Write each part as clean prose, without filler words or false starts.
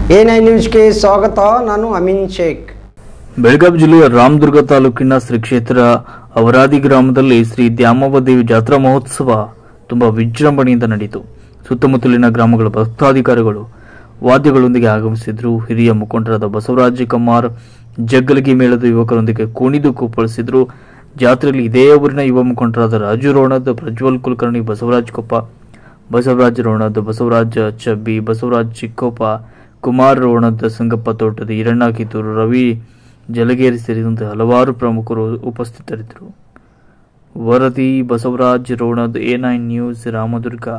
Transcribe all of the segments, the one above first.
A9 ನ್ಯೂಸ್ಗೆ ಸ್ವಾಗತ. ನಾನು ಅಮೀನ್ ಶೇಖ್. ಬೆಳಗಾವಿ ಜಿಲ್ಲೆಯ ರಾಮದುರ್ಗ ತಾಲೂಕಿನ ಶ್ರೀ ಕ್ಷೇತ್ರ ಅವರಾದಿ ಗ್ರಾಮದಲ್ಲಿ ಶ್ರೀ ದ್ಯಾಮವ್ವ ಜಾತ್ರಾ ಮಹೋತ್ಸವ ತುಂಬಾ ವಿಜೃಂಭಣೆಯಿಂದ ನಡೆಯಿತು. ಸುತ್ತಮುತ್ತಲಿನ ಗ್ರಾಮಗಳ ಭಕ್ತಾಧಿಕಾರಿಗಳು ವಾದ್ಯಗಳೊಂದಿಗೆ ಆಗಮಿಸಿದ್ರು. ಹಿರಿಯ ಮುಖಂಡರಾದ ಬಸವರಾಜ ಕಮ್ಮಾರ್ ಜಗ್ಗಲಗಿ ಮೇಳದ ಯುವಕರೊಂದಿಗೆ ಕುಣಿದು ಕುಪ್ಪಳಿಸಿದ್ರು. ಜಾತ್ರೆಯಲ್ಲಿ ಇದೇ ಊರಿನ ಯುವ ಮುಖಂಡರಾದ ರಾಜು ರೋಣದ್, ಪ್ರಜ್ವಲ್ ಕುಲಕರ್ಣಿ, ಬಸವರಾಜ್ ಕೊಪ್ಪ, ಬಸವರಾಜ್ ರೋಣದ್, ಬಸವರಾಜ್ ಚಬ್ಬಿ, ಬಸವರಾಜ್ ಚಿಕ್ಕೋಪ, ಕುಮಾರ್ ರೋಣದ್, ಸಂಗಪ್ಪ ತೋಟದ, ಈರಣ್ಣ ಕಿತ್ತೂರು, ರವಿ ಜಲಗೇರಿ ಸೇರಿದಂತೆ ಹಲವಾರು ಪ್ರಮುಖರು ಉಪಸ್ಥಿತರಿದ್ದರು. ವರದಿ ಬಸವರಾಜ್ ರೋಣದ್, A9 ನ್ಯೂಸ್, ರಾಮದುರ್ಗ.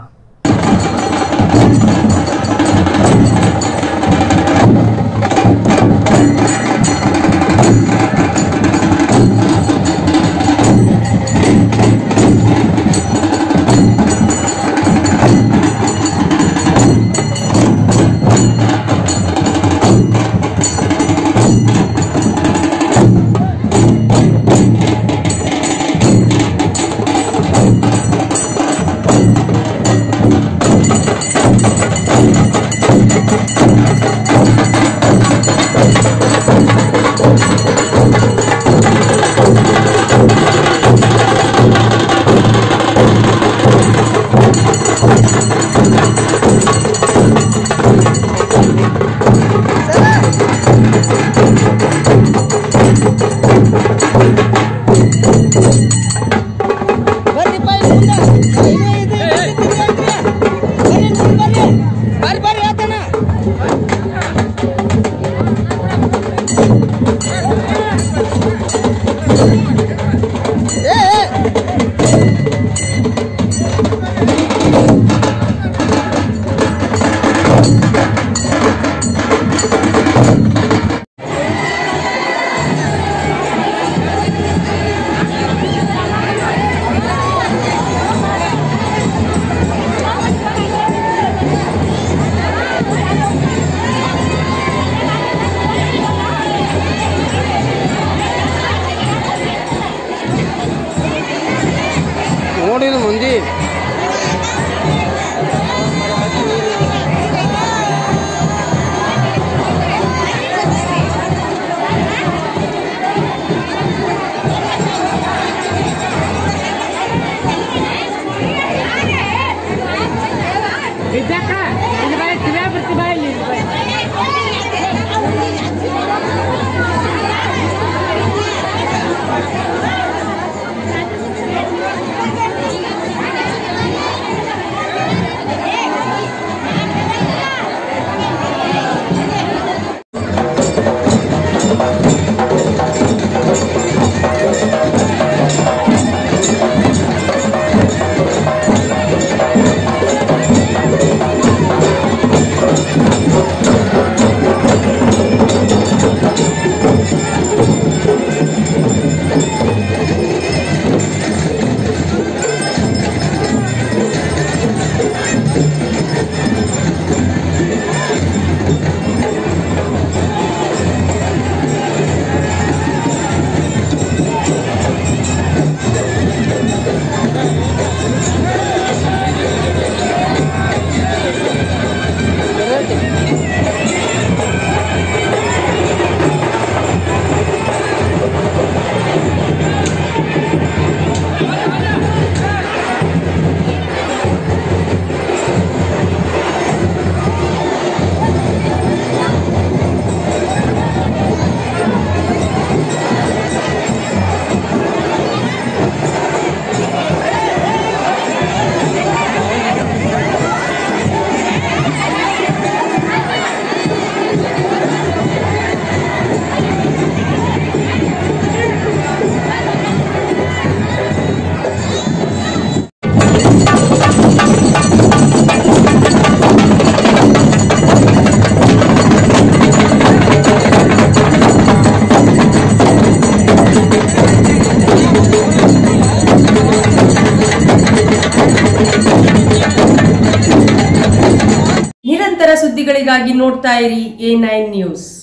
ನೋಡಿನ ಮಂದಿ ನಿರಂತರ ಸುದ್ದಿಗಳಿಗಾಗಿ ನೋಡ್ತಾ ಇರಿ A9 ನ್ಯೂಸ್.